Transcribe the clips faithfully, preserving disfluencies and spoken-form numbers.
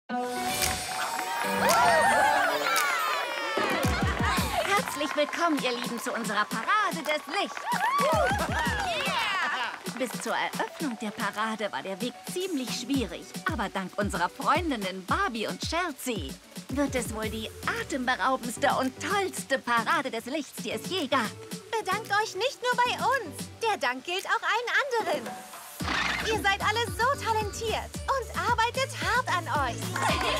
Herzlich willkommen, ihr Lieben, zu unserer Parade des Lichts. Bis zur Eröffnung der Parade war der Weg ziemlich schwierig. Aber dank unserer Freundinnen Barbie und Chelsea wird es wohl die atemberaubendste und tollste Parade des Lichts, die es je gab. Bedankt euch nicht nur bei uns. Der Dank gilt auch allen anderen. Ihr seid alle so talentiert und arbeitet hart an euch.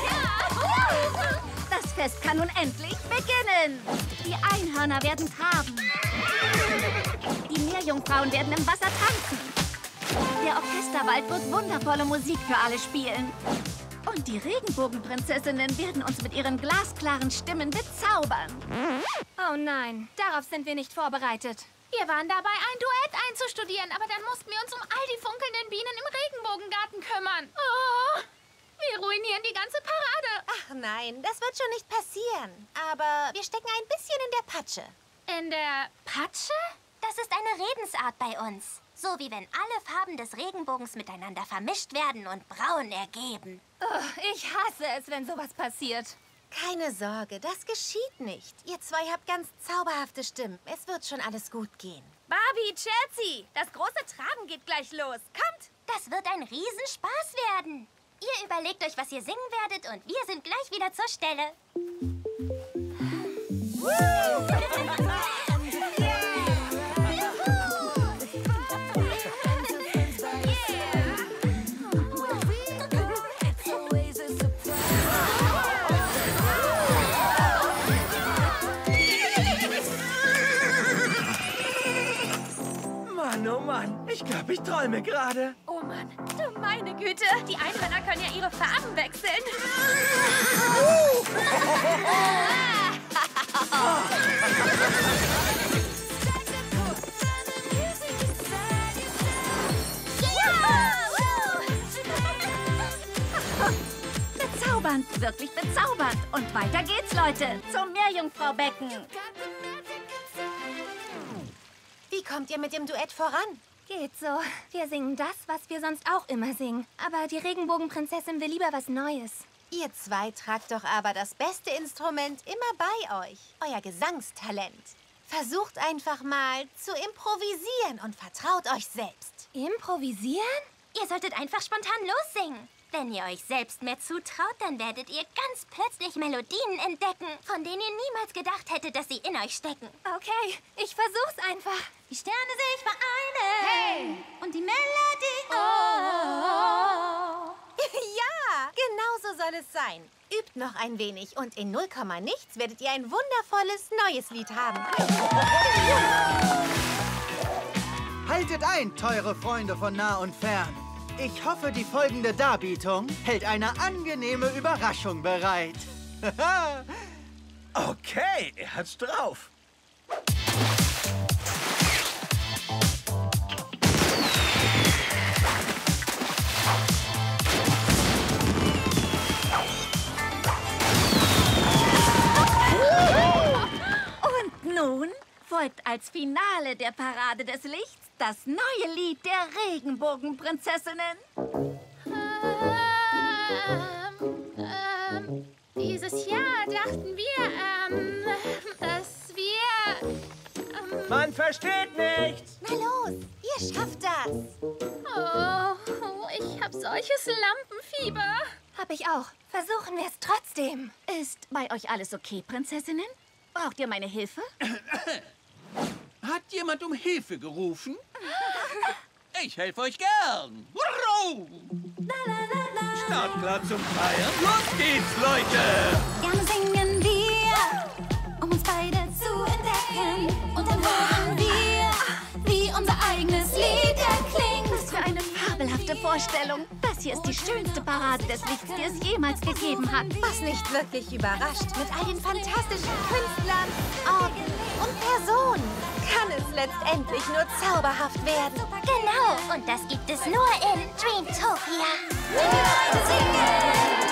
Das Fest kann nun endlich beginnen. Die Einhörner werden traben. Die Meerjungfrauen werden im Wasser tanzen. Der Orchesterwald wird wundervolle Musik für alle spielen. Und die Regenbogenprinzessinnen werden uns mit ihren glasklaren Stimmen bezaubern. Oh nein, darauf sind wir nicht vorbereitet. Wir waren dabei, ein Duett einzustudieren, aber dann mussten wir uns um all die funkelnden Bienen im Regenbogengarten kümmern. Oh, wir ruinieren die ganze Parade. Ach nein, das wird schon nicht passieren. Aber wir stecken ein bisschen in der Patsche. In der Patsche? Das ist eine Redensart bei uns. So wie wenn alle Farben des Regenbogens miteinander vermischt werden und braun ergeben. Oh, ich hasse es, wenn sowas passiert. Keine Sorge, das geschieht nicht. Ihr zwei habt ganz zauberhafte Stimmen. Es wird schon alles gut gehen. Barbie, Chelsea, das große Traben geht gleich los. Kommt! Das wird ein Riesenspaß werden. Ihr überlegt euch, was ihr singen werdet und wir sind gleich wieder zur Stelle. Oh Mann, ich glaube, ich träume gerade. Oh Mann, du meine Güte. Die Einhörner können ja ihre Farben wechseln. Bezaubernd, wirklich bezaubernd. Und weiter geht's, Leute, zum Meerjungfrau-Becken. Wie kommt ihr mit dem Duett voran? Geht so. Wir singen das, was wir sonst auch immer singen. Aber die Regenbogenprinzessin will lieber was Neues. Ihr zwei tragt doch aber das beste Instrument immer bei euch. Euer Gesangstalent. Versucht einfach mal zu improvisieren und vertraut euch selbst. Improvisieren? Ihr solltet einfach spontan lossingen. Wenn ihr euch selbst mehr zutraut, dann werdet ihr ganz plötzlich Melodien entdecken, von denen ihr niemals gedacht hättet, dass sie in euch stecken. Okay, ich versuch's einfach. Die Sterne sich vereinen. Hey! Und die Melodie. Oh. Ja, genau so soll es sein. Übt noch ein wenig und in null Komma nichts werdet ihr ein wundervolles neues Lied haben. Haltet ein, teure Freunde von nah und fern. Ich hoffe, die folgende Darbietung hält eine angenehme Überraschung bereit. Okay, er hat's drauf. Und nun folgt als Finale der Parade des Lichts das neue Lied der Regenbogenprinzessinnen. Ähm, ähm, dieses Jahr dachten wir, ähm, dass wir... Ähm, Man versteht nichts. Na los, ihr schafft das. oh, ich hab solches Lampenfieber. Hab ich auch. Versuchen wir es trotzdem. Ist bei euch alles okay, Prinzessinnen? Braucht ihr meine Hilfe? Hat jemand um Hilfe gerufen? Ich helfe euch gern. Startklar zum Feiern. Los geht's, Leute. Gern singen wir, um uns beide zu entdecken. Und dann hören wir, wie unser eigenes Lied erklingt. Was für eine fabelhafte Vorstellung. Das hier ist die schönste Parade des Lichts, die es jemals gegeben hat. Was nicht wirklich überrascht, mit all den fantastischen Künstlern, Orten und Personen kann es letztendlich nur zauberhaft werden. Genau, und das gibt es nur in Dreamtopia. Wenn wir beide singen.